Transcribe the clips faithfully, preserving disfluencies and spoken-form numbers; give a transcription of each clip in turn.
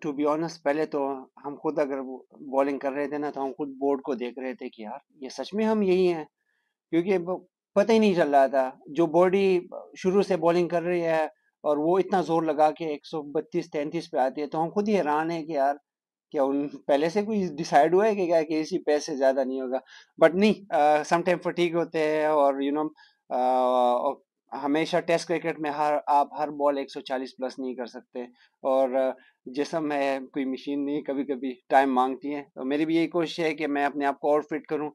To be honest پہلے تو ہم خود اگر بالنگ کر رہے تھے نا تو ہم خود بورڈ کو دیکھ رہے تھے کہ یار یہ سچ میں ہم یہی ہیں، کیونکہ پتہ ہی نہیں چل رہا تھا. جو باڈی شروع سے بالنگ کر رہی ہے اور وہ اتنا زور لگا کے ایک سو بتیس تینتیس پہ آتی ہے تو ہم خود ہی حیران ہیں کہ یار کیا ان پہلے سے کوئی ڈیسائیڈ ہوا ہے کہ کیا کہ اسی پیس سے زیادہ نہیں ہوگا. بٹ نہیں، سم ٹائم فٹیگ ہوتے ہیں اور یو نو ہمیشہ ٹیسٹ کرکٹ میں ہر آپ ہر بال ایک سو چالیس پلس نہیں کر سکتے، اور جسم ہے کوئی مشین نہیں، کبھی کبھی ٹائم مانگتی ہے. تو میری بھی یہی کوشش ہے کہ میں اپنے آپ کو اور فٹ کروں.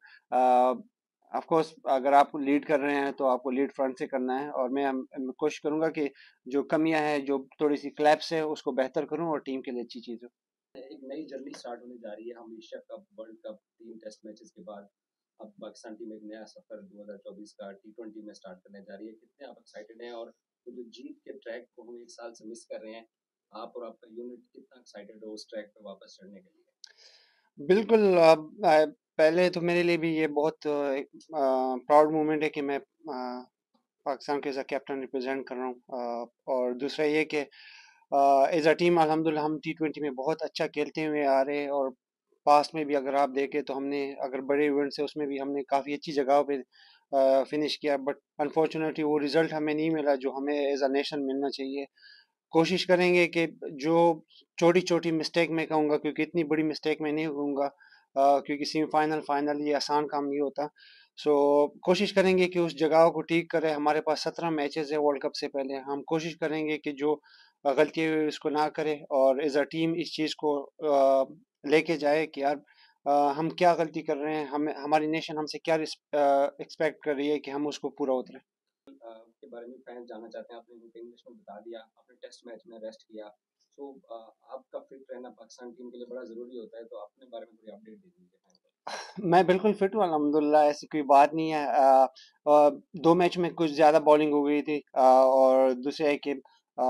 آف کورس اگر آپ لیڈ کر رہے ہیں تو آپ کو لیڈ فرنٹ سے کرنا ہے، اور میں کوشش کروں گا کہ جو کمیاں ہیں، جو تھوڑی سی کلیپس ہے، اس کو بہتر کروں اور ٹیم کے لیے اچھی چیز ہو. ایک نئی جرنی سٹارٹ ہونے جا رہی ہے ہم ایشیا کپ ورلڈ کپ تین ٹیسٹ میچز کے بعد. اب پاکستان ٹیم ایک نیا سفر دو ہزار چوبیس کا ٹی ٹوینٹی میں سٹارٹ کرنے جا رہی ہے. کتنے آپ ایکسائٹیڈ ہیں، اور جو جیت کے ٹریک کو ہم ایک سال سے مس کر رہے ہیں، آپ اور آپ کا یونٹ کتنا ایکسائٹیڈ ہو اس ٹریک پہ واپس چڑھنے کے لیے؟ بالکل. پہلے تو میرے لیے بھی یہ بہت پراؤڈ مومنٹ ہے کہ میں پاکستان کے ایز اے کیپٹن ریپرزینٹ کر رہا ہوں. اور دوسرا یہ کہ ایز اے ٹیم الحمدللہ ہم ٹی ٹوینٹی میں بہت اچھا کھیلتے ہوئے آ رہے ہیں، اور پاس میں بھی اگر آپ دیکھیں تو ہم نے اگر بڑے ایونٹس ہیں اس میں بھی ہم نے کافی اچھی جگہوں پہ فنش کیا. بٹ انفارچونیٹلی وہ رزلٹ ہمیں نہیں ملا جو ہمیں ایز اے نیشن ملنا چاہیے. کوشش کریں گے کہ جو چھوٹی چھوٹی مسٹیک میں کہوں گا، کیونکہ اتنی بڑی مسٹیک میں نہیں کہوں گا، کیونکہ سیمی فائنل فائنل یہ آسان کام نہیں ہوتا. سو کوشش کریں گے کہ اس جگہوں کو ٹھیک کرے. ہمارے پاس سترہ میچز ہے ورلڈ کپ سے پہلے، ہم کوشش کریں گے کہ جو غلطی ہوئی اس کو نہ کرے، اور ایز اے ٹیم اس چیز کو لے کے جائے کہ یار ہم کیا غلطی کر رہے ہیں، ہم ہماری نیشن ہم سے کیا ایکسپیکٹ کر رہی ہے کہ ہم اس کو پورا اتریں. کے بارے میں فینس جاننا چاہتے ہیں. آپ نے انگلش میں بتا دیا، آپ نے ٹیسٹ میچ میں ریسٹ کیا، تو آپ کا فٹ رہنا پاکستان ٹیم کے لیے بڑا ضروری ہوتا ہے، تو اپنے بارے میں تھوڑی اپڈیٹ دے دیجیے. میں بالکل فٹ ہوں الحمدللہ، ایسی کوئی بات نہیں ہے. دو میچ میں کچھ زیادہ بالنگ ہو گئی تھی، اور دوسرے ہے کہ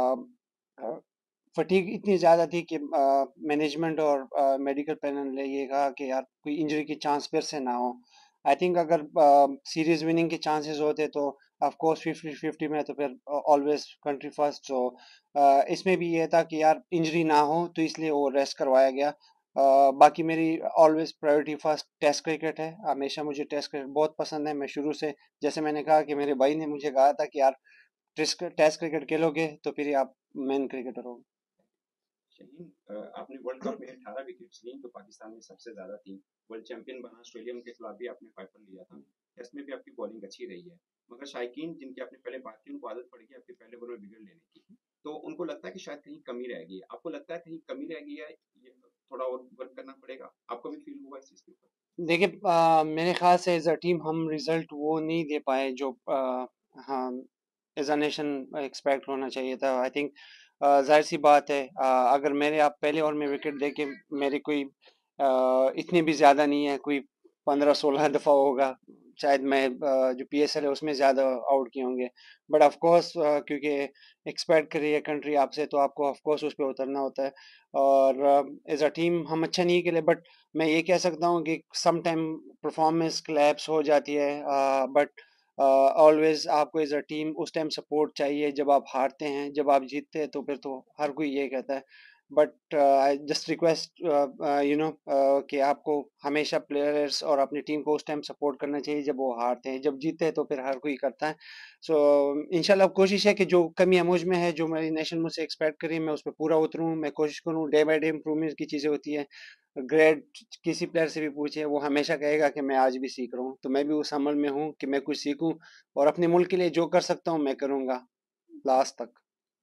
فٹیگ اتنی زیادہ تھی کہ مینجمنٹ اور میڈیکل پینل نے یہ کہا کہ یار کوئی انجری کی چانس پھر سے نہ ہو. آئی تھنک اگر سیریز وننگ کے چانسز ہوتے تو آف کورس ففٹی ففٹی میں تو پھر آلویز کنٹری فرسٹ. سو اس میں بھی یہ تھا کہ یار انجری نہ ہو، تو اس لیے وہ ریسٹ کروایا گیا. باقی میری always priority first test cricket ہے. ہمیشہ مجھے ٹیسٹ کرکٹ بہت پسند ہے. میں شروع سے، جیسے میں نے کہا کہ میرے بھائی نے مجھے کہا تھا کہ یار ٹیسٹ کرکٹ کھیلو گے تو پھر آپ مین کرکٹر ہو. شہین، آپ نے ورلڈ کپ میں اٹھارہ وکٹس لی جو پاکستان میں سب سے زیادہ تھی. ورلڈ چیمپئن بنا آسٹریلیا کے خلاف بھی آپ نے فائیو پر لیا تھا. ٹیسٹ میں بھی آپ کی بالنگ اچھی رہی ہے، مگر شائقین جن کے آپ نے پہلے بات کی ان کو عادت پڑ گئی آپ کے پہلے بال میں وکٹ لینے کی، تو ان کو لگتا ہے کہ شاید کہیں کمی رہ گئی ہے. آپ کو لگتا ہے کہیں کمی رہ گئی ہے، تھوڑا اور ورک کرنا پڑے گا؟ آپ کو بھی فیل ہوا اس چیز کے اوپر؟ دیکھیں میرے خیال سے ایز اے ٹیم ہم رزلٹ وہ نہیں دے پائے جو ہاں ایز اے نیشن ایکسپیکٹ ہونا چاہیے تھا. آئی تھنک ظاہر سی بات ہے، اگر میرے آپ پہلے اور میں وکٹ دے کے میرے کوئی اتنی بھی زیادہ نہیں ہے، کوئی پندرہ سولہ دفعہ ہوگا شاید میں جو پی ایس ایل ہے اس میں زیادہ آؤٹ کیے ہوں گے. بٹ آف کورس کیونکہ ایکسپیکٹ کر رہی ہے کنٹری آپ سے، تو آپ کو آف کورس اس پہ اترنا ہوتا ہے. اور ایز اے ٹیم ہم اچھا نہیں کھیلے، بٹ میں یہ کہہ سکتا ہوں کہ سم ٹائم پرفارمنس کلیپس ہو جاتی ہے. بٹ آلویز آپ کو ایز اے ٹیم اس ٹائم سپورٹ چاہیے جب آپ ہارتے ہیں. جب آپ جیتتے ہیں تو پھر تو ہر کوئی یہ کہتا ہے. But I just request you know کہ آپ کو ہمیشہ پلیئرس اور اپنی ٹیم کو اس ٹائم سپورٹ کرنا چاہیے جب وہ ہارتے ہیں. جب جیتے ہیں تو پھر ہر کوئی کرتا ہے. سو انشاءاللہ کوشش ہے کہ جو کمیاں مجھ میں ہے، جو میری نیشن مجھ سے ایکسپیکٹ کری میں اس پہ پورا اتروں. میں کوشش کروں ڈے بائی ڈے امپروومنٹ کی چیزیں ہوتی ہیں. گریڈ کسی پلیئر سے بھی پوچھے وہ ہمیشہ کہے گا کہ میں آج بھی سیکھ رہا ہوں. تو میں بھی اس عمل میں ہوں کہ میں کچھ سیکھوں، اور اپنے ملک کے لیے جو کر سکتا ہوں میں کروں گا لاسٹ تک.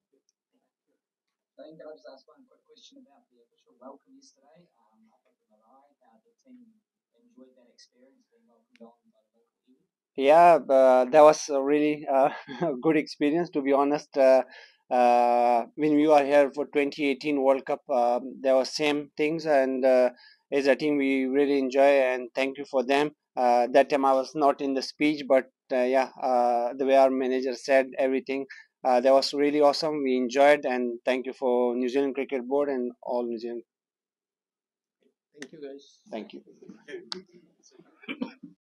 Yeah, uh, that was a really uh, good experience, to be honest. Uh, uh, when we were here for twenty eighteen World Cup, um, there were same things, and uh, as a team, we really enjoy and thank you for them. Uh, that time I was not in the speech, but uh, yeah, uh, the way our manager said everything, uh, that was really awesome. We enjoyed, and thank you for New Zealand Cricket Board and all New Zealand. Thank you, guys. Thank you.